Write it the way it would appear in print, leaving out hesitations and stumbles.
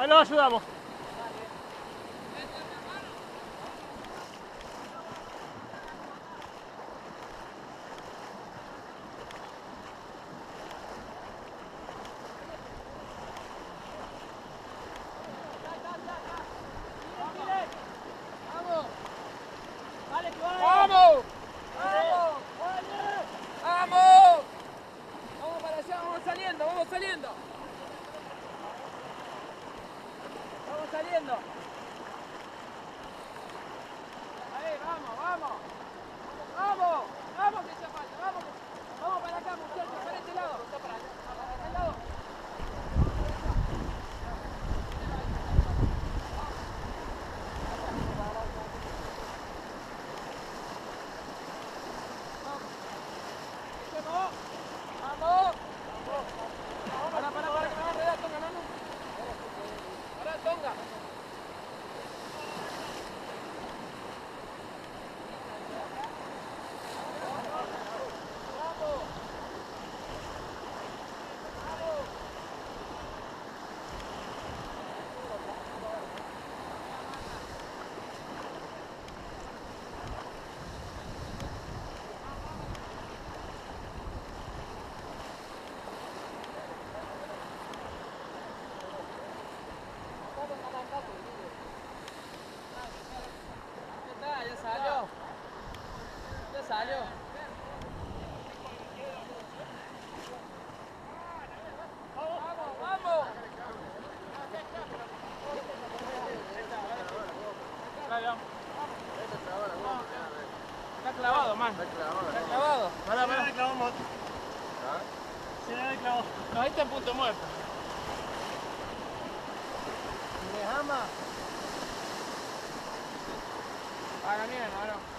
Ahí lo ayudamos. ¡Vamos! ¡Vamos! Vamos para allá, vamos saliendo, vamos saliendo. Vamos saliendo. Ahí, vamos, vamos. Vamos, vamos que ya falta, vamos. Vamos para acá, muchachos, para este lado. Para este lado. ¡Vamos! Para, que me va a enredar, Tonga, no. Para, Tonga. Ya salió. Ya salió. Vamos, vamos. Está clavado, man. Está clavado. Pará, le clavamos. Se le clavó. No, ahí está en punto muerto. ¿Me ama? Haga bien, hermano.